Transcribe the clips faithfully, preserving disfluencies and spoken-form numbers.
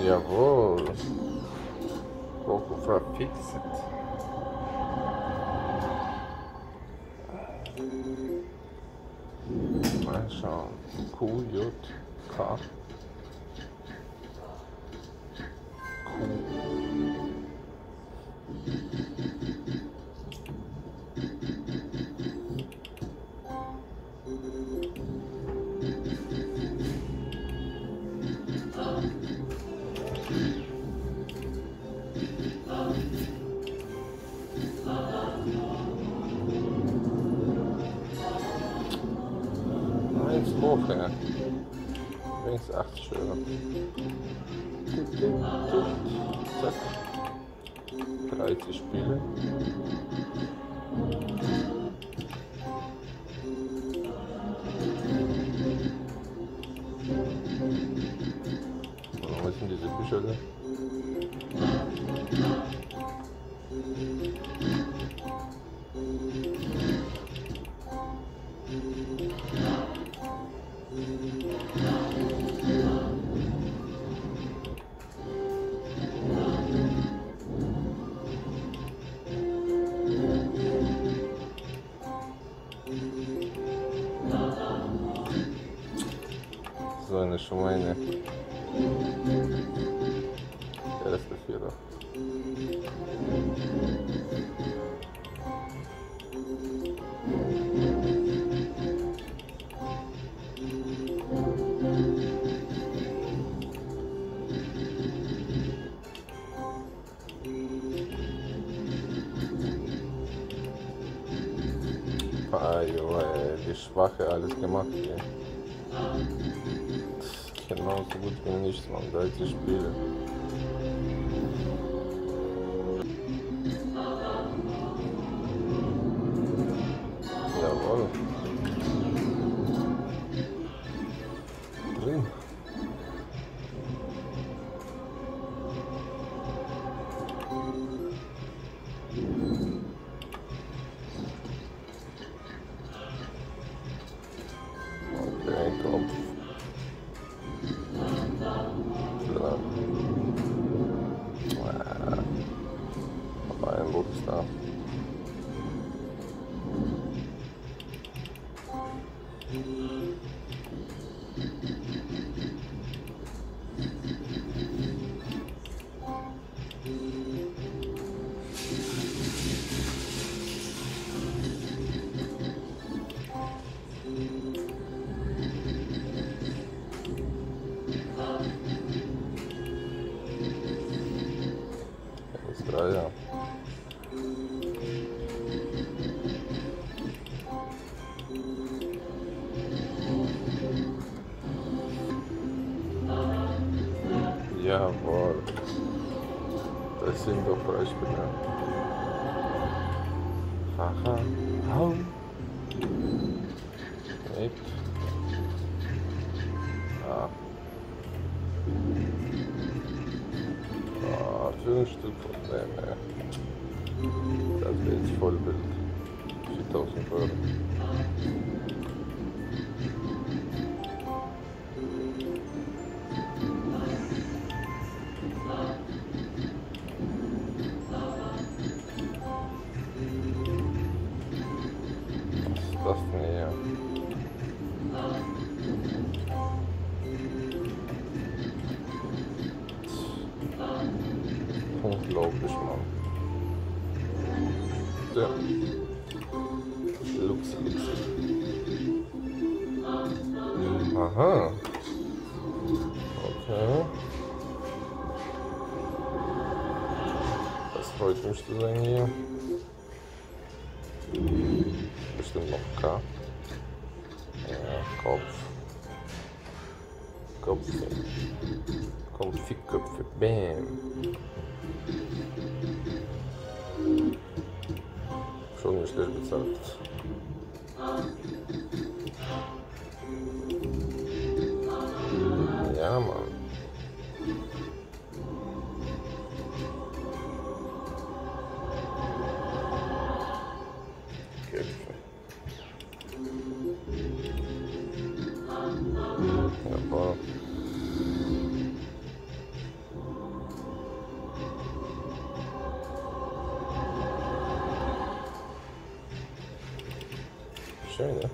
Jawohl. Poco verfixed. Mal schauen. Q, J, K. Eins hoch, ja. Links acht schöner. Zack. dreißig Spiele. Was sind diese Bücher da? So eine Schweine. Erste Vierer. Ah, jo, ey, die Schwache alles gemacht hier. Genau so gut wie nichts, man, dreißig Spiele. Jawohl. Drin. Okay, Kopf. Ein Buch ist da. Das ist drei, ja. Jawohl. Das sind doch Beispiele. Haha. Hau. Nicht. Ah. Ah, fünf Stück Probleme. Das wäre jetzt Vollbild. viertausend Euro. Was ist das denn hier? Unglaublich, Mann. Ja. Lux, Lux. Aha. Okay. Das freut mich zu sein hier. Bestimmt noch K. Ja, Kopf. Kopf. Konfigköpfe. Bam. Schon nicht schlecht bezahlt. Ja, Mann. Köpfe. Jawohl. Schön, ja?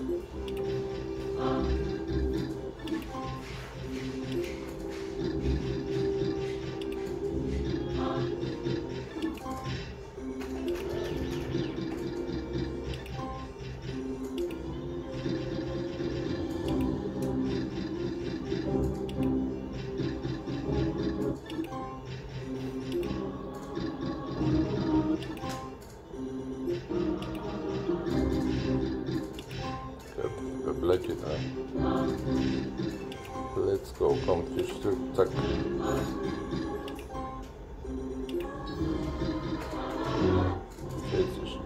Black it, ja. Let's go, kommt Fischstück, zack. vierzig.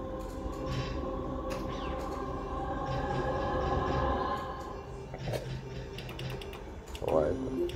Weiter.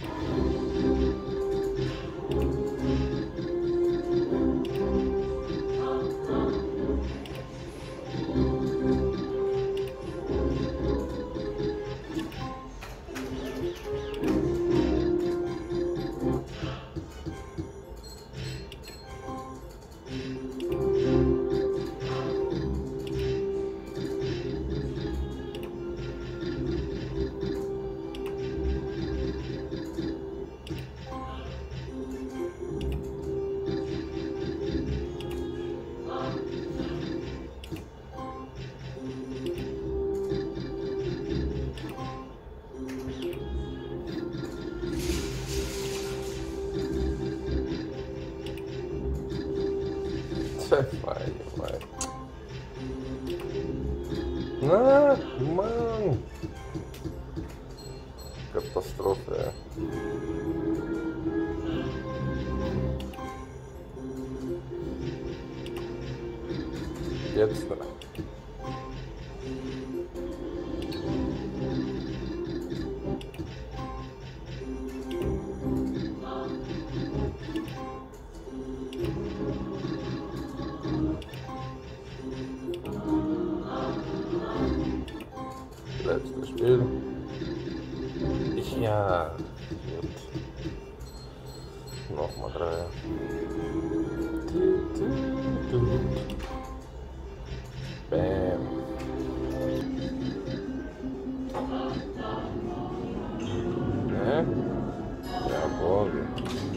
Fein, fein. Na, Mann. Katastrophe. Jetzt. Letztes Spiel. Ja, gut. Nochmal drei. Bam. Ne? Jawohl.